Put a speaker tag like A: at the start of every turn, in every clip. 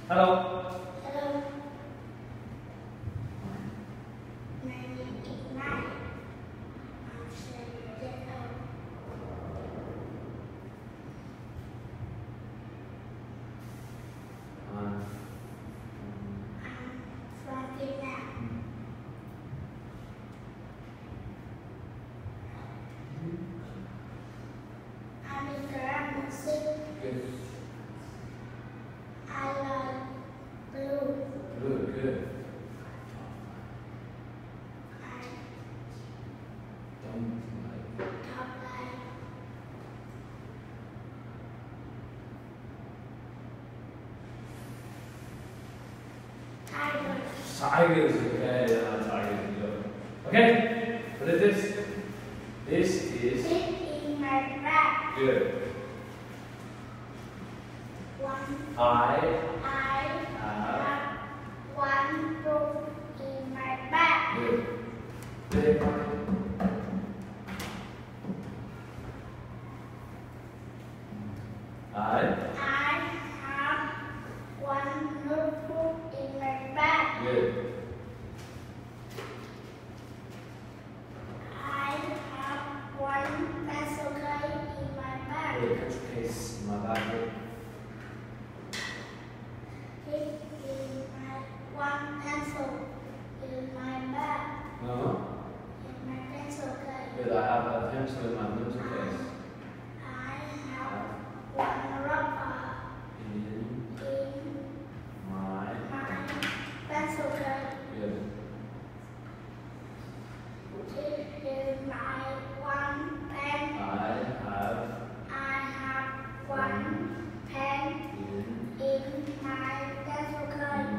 A: Hello.
B: Hello. My name is Mai. I'm 7 years old. I'm from Vietnam. I'm in Korean music.
A: Good.
B: I love blue.
A: Good, good.
B: I
A: Don't like.
B: talk like tigers.
A: Tigers, okay, tigers, good. Okay, what is this? This is
B: Sit in my bag.
A: good.
B: I
A: have
B: have one book in my bag.
A: good. Big. I
B: have one notebook in my bag.
A: good.
B: I have one pencil case in my bag.
A: Good. Pencil case in my bag. Good.
B: It is one pencil in my bag.
A: No.
B: In my pencil case.
A: Good. I have a pencil in my pencil case.
B: I have one rubber
A: In
B: in
A: my
B: my pencil case.
A: good.
B: It is my one pen.
A: I
B: have one pen
A: in
B: in my pencil case.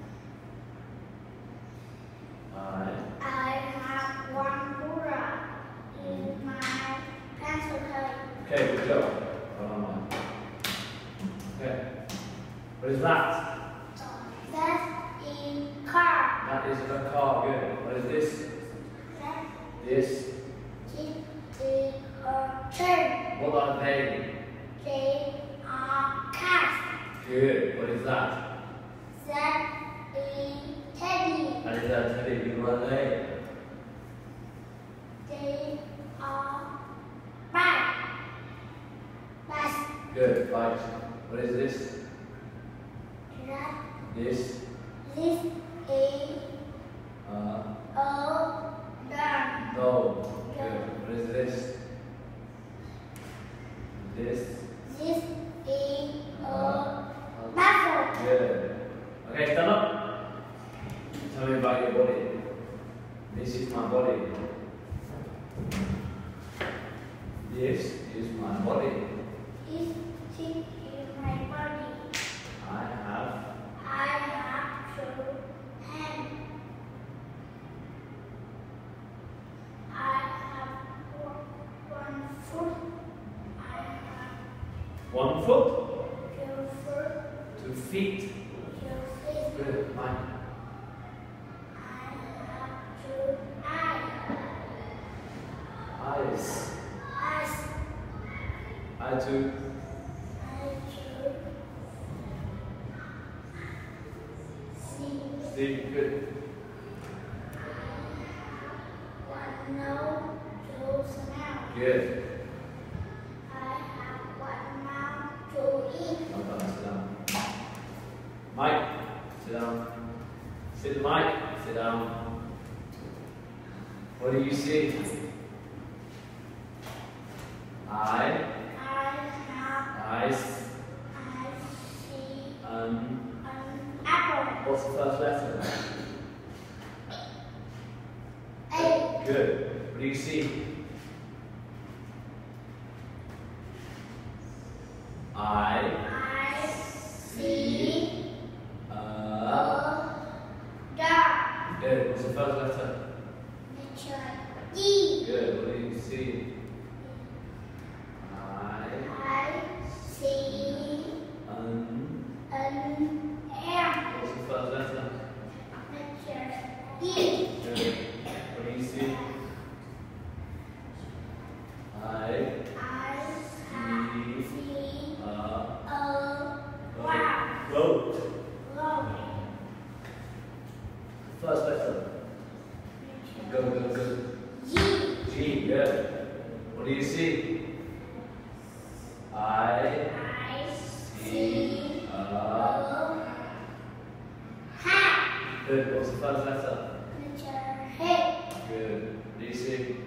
B: I have one ruler in my pencil case.
A: Okay, good job. Well done, Mike. Okay. What is that?
B: That's in car.
A: That is a car. Good. What is this?
B: That
A: This.
B: is a train.
A: What are they?
B: They are cars.
A: Good. What is that?
B: That is teddy.
A: That is a teddy. Good. What are they?
B: They are bike. Bus.
A: Good. Bikes. What is this?
B: That
A: This.
B: this is
A: Uh.
B: a gun.
A: No. Good. What is this? This.
B: This is a muffler.
A: Good. Okay, stand up. Tell me about your body. This is my body. This is my body.
B: This is my body.
A: I have
B: I have two hands. I have one foot. I have
A: one foot,
B: two foot.
A: 2 feet.
B: Two feet.
A: Good. Mine.
B: I have two eyes.
A: Eyes.
B: Eyes.
A: I too.
B: I two see.
A: See. Good.
B: One nose to smell.
A: Good.
B: I have one mouth to eat.
A: Well done. Sit down. Mike. Sit down. Sit, Mike. Sit down. What do you see?
B: I have.
A: I
B: I see
A: an.
B: an apple.
A: What's the first letter?
B: A.
A: Good. What do you see?
B: I see
A: a.
B: a dog.
A: Good. What's the first letter?
B: D.
A: Good. What do you see?
B: I see
A: An.
B: an M.
A: What's the first letter?
B: E.
A: Good. What do you see? I
B: I see
A: a
B: a wow.
A: boat. First letter. Go, go, go.
B: G.
A: G, good. What do you see? I
B: C.
A: A.
B: Hat.
A: Good. What's the first letter?
B: Letter H.
A: Good. What do you see?